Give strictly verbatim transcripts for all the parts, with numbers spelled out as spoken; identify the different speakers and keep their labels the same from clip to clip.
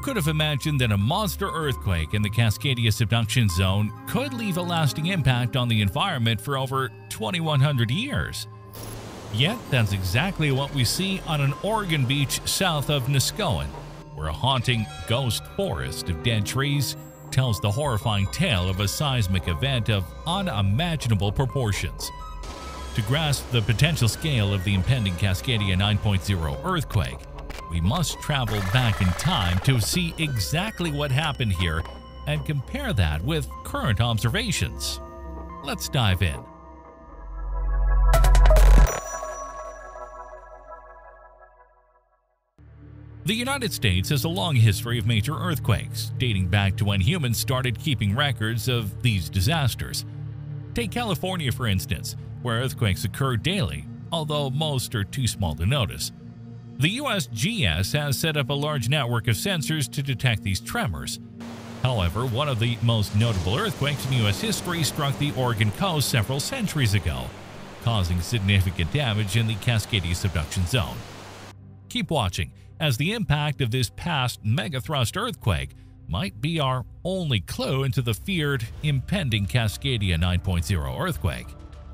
Speaker 1: could have imagined that a monster earthquake in the Cascadia subduction zone could leave a lasting impact on the environment for over twenty-one hundred years? Yet, that's exactly what we see on an Oregon beach south of Niscoan, where a haunting ghost forest of dead trees tells the horrifying tale of a seismic event of unimaginable proportions. To grasp the potential scale of the impending Cascadia nine point oh earthquake, we must travel back in time to see exactly what happened here and compare that with current observations. Let's dive in. The United States has a long history of major earthquakes, dating back to when humans started keeping records of these disasters. Take California, for instance, where earthquakes occur daily, although most are too small to notice. The U S G S has set up a large network of sensors to detect these tremors. However, one of the most notable earthquakes in U S history struck the Oregon coast several centuries ago, causing significant damage in the Cascadia subduction zone. Keep watching, as the impact of this past megathrust earthquake might be our only clue into the feared impending Cascadia nine point oh earthquake.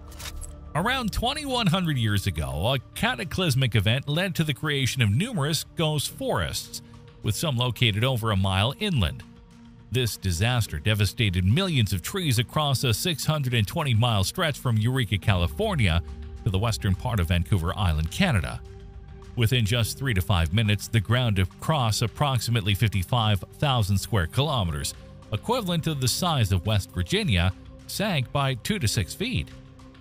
Speaker 1: Around twenty-one hundred years ago, a cataclysmic event led to the creation of numerous ghost forests, with some located over a mile inland. This disaster devastated millions of trees across a six hundred twenty mile stretch from Eureka, California, to the western part of Vancouver Island, Canada. Within just three to five minutes, the ground across approximately fifty-five thousand square kilometers, equivalent to the size of West Virginia, sank by two to six feet.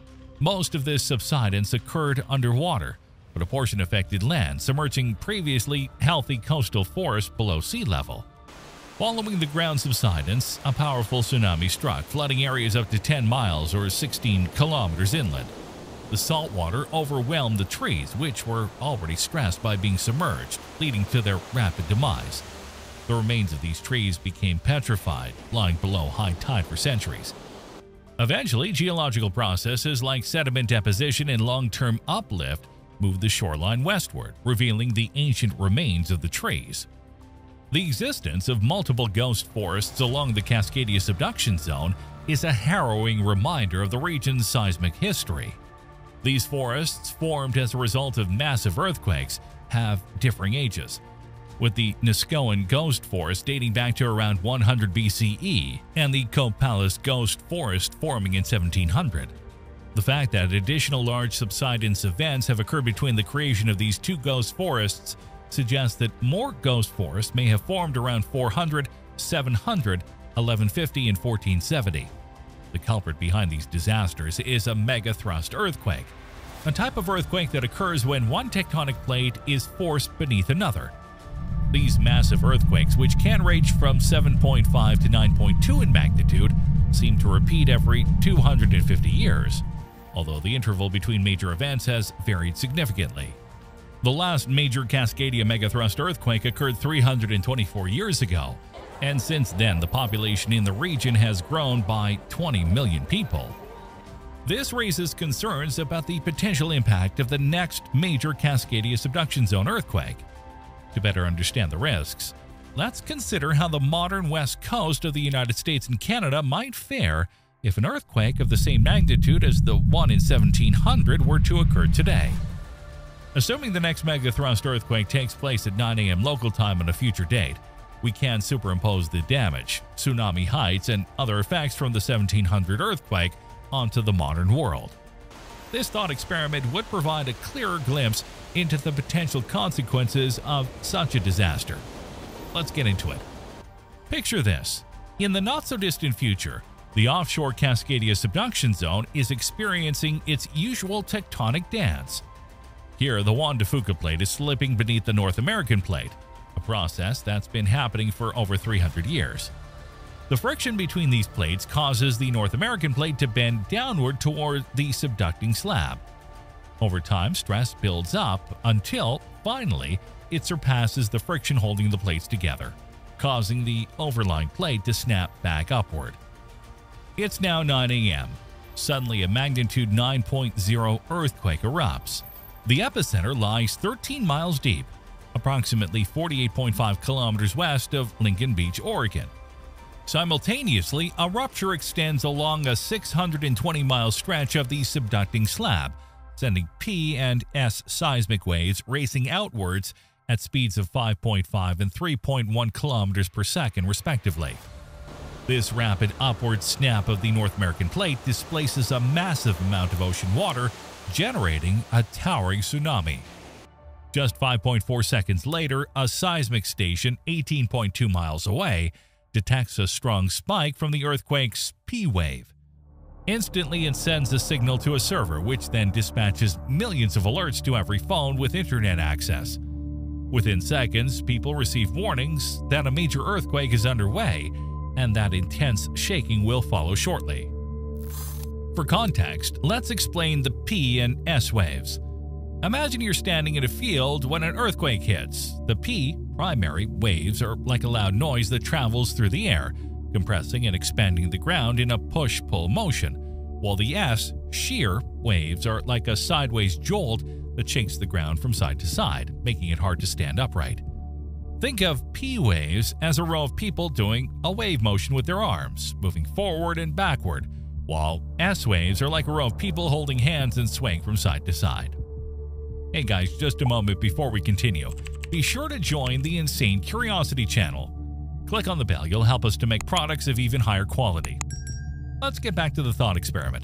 Speaker 1: Most of this subsidence occurred underwater, but a portion affected land, submerging previously healthy coastal forests below sea level. Following the ground subsidence, a powerful tsunami struck, flooding areas up to ten miles or sixteen kilometers inland. The saltwater overwhelmed the trees, which were already stressed by being submerged, leading to their rapid demise. The remains of these trees became petrified, lying below high tide for centuries. Eventually, geological processes like sediment deposition and long-term uplift moved the shoreline westward, revealing the ancient remains of the trees. The existence of multiple ghost forests along the Cascadia subduction zone is a harrowing reminder of the region's seismic history. These forests, formed as a result of massive earthquakes, have differing ages, with the Niscoan Ghost Forest dating back to around one hundred B C E and the Copalis Ghost Forest forming in seventeen hundred. The fact that additional large subsidence events have occurred between the creation of these two ghost forests suggests that more ghost forests may have formed around four hundred, seven hundred, eleven fifty, and fourteen seventy. The culprit behind these disasters is a megathrust earthquake, a type of earthquake that occurs when one tectonic plate is forced beneath another. These massive earthquakes, which can range from seven point five to nine point two in magnitude, seem to repeat every two hundred fifty years, although the interval between major events has varied significantly. The last major Cascadia megathrust earthquake occurred three hundred twenty-four years ago, and since then the population in the region has grown by twenty million people. This raises concerns about the potential impact of the next major Cascadia subduction zone earthquake. To better understand the risks, let's consider how the modern west coast of the United States and Canada might fare if an earthquake of the same magnitude as the one in seventeen hundred were to occur today. Assuming the next megathrust earthquake takes place at nine A M local time on a future date, we can superimpose the damage, tsunami heights, and other effects from the seventeen hundred earthquake onto the modern world. This thought experiment would provide a clearer glimpse into the potential consequences of such a disaster. Let's get into it. Picture this. In the not-so-distant future, the offshore Cascadia subduction zone is experiencing its usual tectonic dance. Here, the Juan de Fuca plate is slipping beneath the North American plate, a process that's been happening for over three hundred years. The friction between these plates causes the North American plate to bend downward toward the subducting slab. Over time, stress builds up until, finally, it surpasses the friction holding the plates together, causing the overlying plate to snap back upward. It's now nine A M Suddenly, a magnitude nine point oh earthquake erupts. The epicenter lies thirteen miles deep, approximately forty-eight point five kilometers west of Lincoln Beach, Oregon. Simultaneously, a rupture extends along a six hundred twenty mile stretch of the subducting slab, sending P and S seismic waves racing outwards at speeds of five point five and three point one kilometers per second, respectively. This rapid upward snap of the North American plate displaces a massive amount of ocean water, generating a towering tsunami. Just five point four seconds later, a seismic station eighteen point two miles away detects a strong spike from the earthquake's P wave. Instantly, it sends a signal to a server, which then dispatches millions of alerts to every phone with internet access. Within seconds, people receive warnings that a major earthquake is underway and that intense shaking will follow shortly. For context, let's explain the P and S waves. Imagine you're standing in a field when an earthquake hits. The P, primary, waves are like a loud noise that travels through the air, compressing and expanding the ground in a push-pull motion, while the S, shear, waves are like a sideways jolt that shakes the ground from side to side, making it hard to stand upright. Think of P waves as a row of people doing a wave motion with their arms, moving forward and backward, while S waves are like a row of people holding hands and swaying from side to side. Hey guys, just a moment before we continue. Be sure to join the Insane Curiosity channel. Click on the bell, you'll help us to make products of even higher quality. Let's get back to the thought experiment.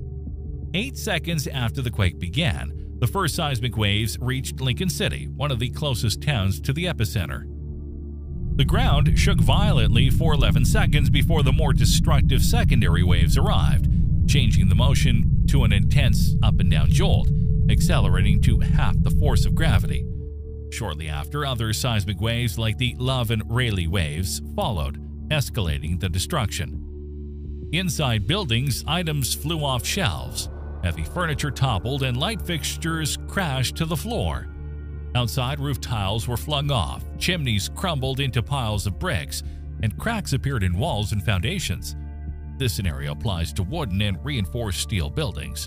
Speaker 1: Eight seconds after the quake began, the first seismic waves reached Lincoln City, one of the closest towns to the epicenter. The ground shook violently for eleven seconds before the more destructive secondary waves arrived, changing the motion to an intense up and down jolt, accelerating to half the force of gravity. Shortly after, other seismic waves like the Love and Rayleigh waves followed, escalating the destruction. Inside buildings, items flew off shelves. Heavy furniture toppled and light fixtures crashed to the floor. Outside, roof tiles were flung off, chimneys crumbled into piles of bricks, and cracks appeared in walls and foundations. This scenario applies to wooden and reinforced steel buildings.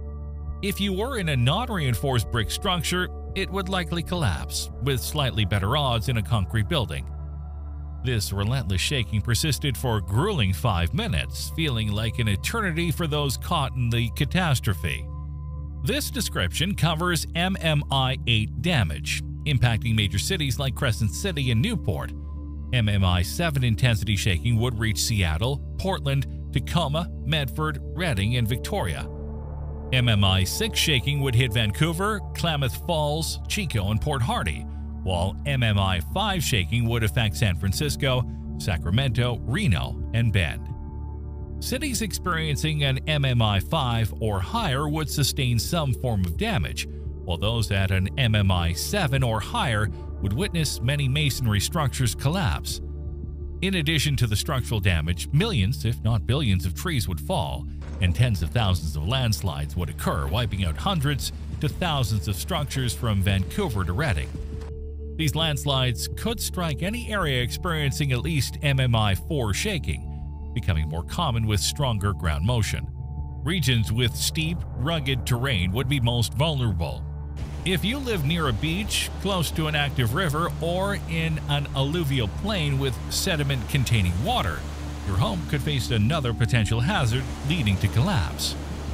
Speaker 1: If you were in a non-reinforced brick structure, it would likely collapse, with slightly better odds in a concrete building. This relentless shaking persisted for a grueling five minutes, feeling like an eternity for those caught in the catastrophe. This description covers M M I eight damage, impacting major cities like Crescent City and Newport. M M I seven intensity shaking would reach Seattle, Portland, Tacoma, Medford, Redding, and Victoria. M M I six shaking would hit Vancouver, Klamath Falls, Chico, and Port Hardy, while M M I five shaking would affect San Francisco, Sacramento, Reno, and Bend. Cities experiencing an M M I five or higher would sustain some form of damage, while those at an M M I seven or higher would witness many masonry structures collapse. In addition to the structural damage, millions, if not billions, of trees would fall, and tens of thousands of landslides would occur, wiping out hundreds to thousands of structures from Vancouver to Redding. These landslides could strike any area experiencing at least M M I four shaking, becoming more common with stronger ground motion. Regions with steep, rugged terrain would be most vulnerable. If you live near a beach, close to an active river, or in an alluvial plain with sediment-containing water, your home could face another potential hazard leading to collapse.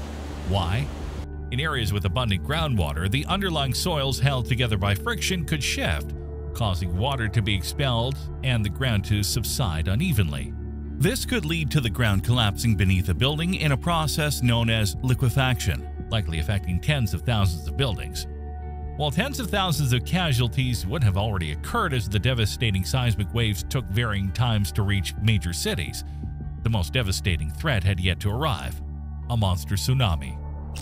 Speaker 1: Why? In areas with abundant groundwater, the underlying soils held together by friction could shift, causing water to be expelled and the ground to subside unevenly. This could lead to the ground collapsing beneath a building in a process known as liquefaction, likely affecting tens of thousands of buildings. While tens of thousands of casualties would have already occurred as the devastating seismic waves took varying times to reach major cities, the most devastating threat had yet to arrive: a monster tsunami.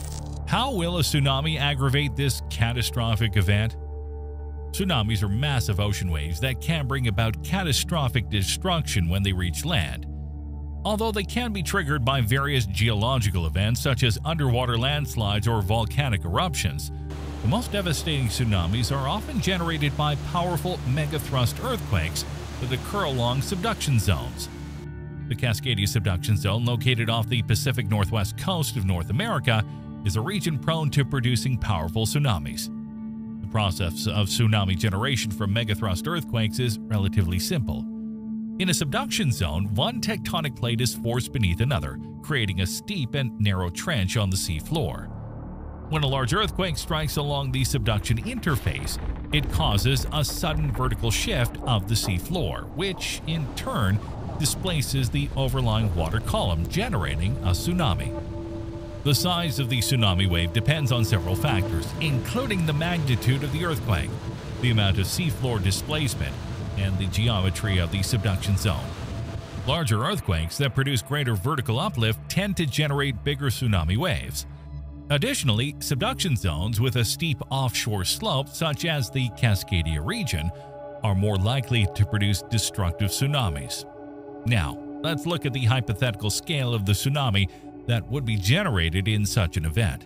Speaker 1: How will a tsunami aggravate this catastrophic event? Tsunamis are massive ocean waves that can bring about catastrophic destruction when they reach land. Although they can be triggered by various geological events such as underwater landslides or volcanic eruptions, the most devastating tsunamis are often generated by powerful megathrust earthquakes that occur along subduction zones. The Cascadia subduction zone, located off the Pacific Northwest coast of North America, is a region prone to producing powerful tsunamis. The process of tsunami generation from megathrust earthquakes is relatively simple. In a subduction zone, one tectonic plate is forced beneath another, creating a steep and narrow trench on the sea floor. When a large earthquake strikes along the subduction interface, it causes a sudden vertical shift of the sea floor, which in turn displaces the overlying water column, generating a tsunami. The size of the tsunami wave depends on several factors, including the magnitude of the earthquake, the amount of seafloor displacement, and the geometry of the subduction zone. Larger earthquakes that produce greater vertical uplift tend to generate bigger tsunami waves. Additionally, subduction zones with a steep offshore slope, such as the Cascadia region, are more likely to produce destructive tsunamis. Now, let's look at the hypothetical scale of the tsunami that would be generated in such an event.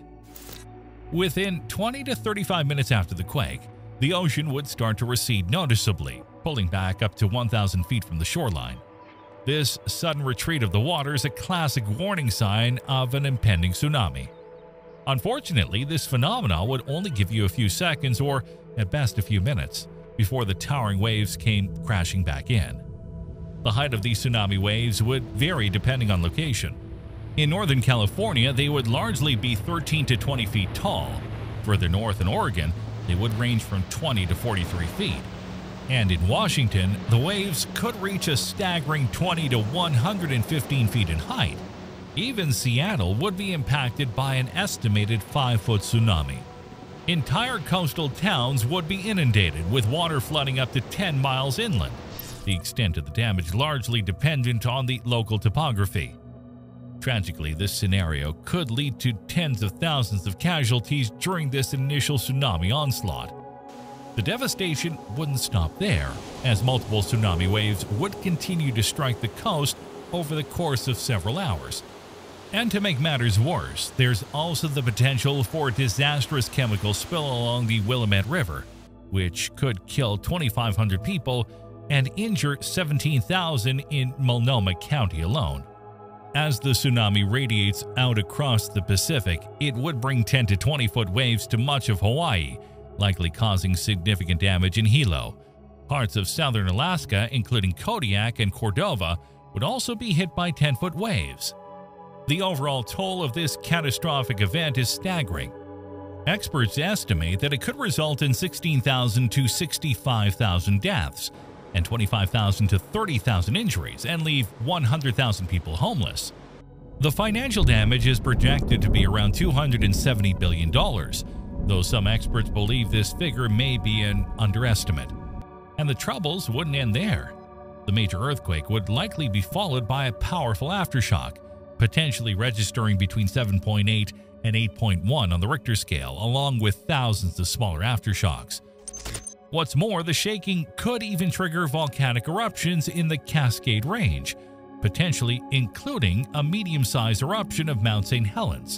Speaker 1: Within twenty to thirty-five minutes after the quake, the ocean would start to recede noticeably, pulling back up to one thousand feet from the shoreline. This sudden retreat of the water is a classic warning sign of an impending tsunami. Unfortunately, this phenomenon would only give you a few seconds, or at best a few minutes, before the towering waves came crashing back in. The height of these tsunami waves would vary depending on location. In Northern California, they would largely be thirteen to twenty feet tall. Further north in Oregon, they would range from twenty to forty-three feet. And in Washington, the waves could reach a staggering twenty to one hundred fifteen feet in height. Even Seattle would be impacted by an estimated five-foot tsunami. Entire coastal towns would be inundated, with water flooding up to ten miles inland, the extent of the damage largely dependent on the local topography. Tragically, this scenario could lead to tens of thousands of casualties during this initial tsunami onslaught. The devastation wouldn't stop there, as multiple tsunami waves would continue to strike the coast over the course of several hours. And to make matters worse, there's also the potential for a disastrous chemical spill along the Willamette River, which could kill twenty-five hundred people and injure seventeen thousand in Multnomah County alone. As the tsunami radiates out across the Pacific, it would bring ten to twenty foot waves to much of Hawaii, likely causing significant damage in Hilo. Parts of southern Alaska, including Kodiak and Cordova, would also be hit by ten foot waves. The overall toll of this catastrophic event is staggering. Experts estimate that it could result in sixteen thousand to sixty-five thousand deaths and twenty-five thousand to thirty thousand injuries, and leave one hundred thousand people homeless. The financial damage is projected to be around two hundred seventy billion dollars, though some experts believe this figure may be an underestimate. And the troubles wouldn't end there. The major earthquake would likely be followed by a powerful aftershock, potentially registering between seven point eight and eight point one on the Richter scale, along with thousands of smaller aftershocks. What's more, the shaking could even trigger volcanic eruptions in the Cascade Range, potentially including a medium-sized eruption of Mount Saint Helens.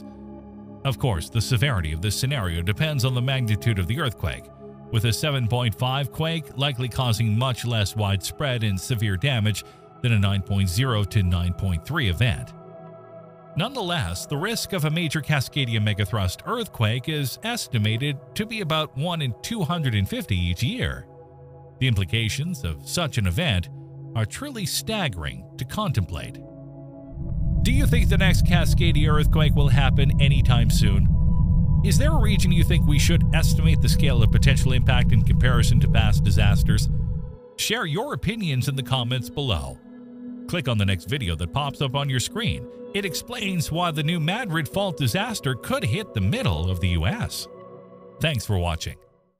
Speaker 1: Of course, the severity of this scenario depends on the magnitude of the earthquake, with a seven point five quake likely causing much less widespread and severe damage than a nine point zero to nine point three event. Nonetheless, the risk of a major Cascadia megathrust earthquake is estimated to be about one in two hundred fifty each year. The implications of such an event are truly staggering to contemplate. Do you think the next Cascadia earthquake will happen anytime soon? Is there a region you think we should estimate the scale of potential impact in comparison to past disasters? Share your opinions in the comments below. Click on the next video that pops up on your screen. It explains why the new Madrid fault disaster could hit the middle of the U S. Thanks for watching.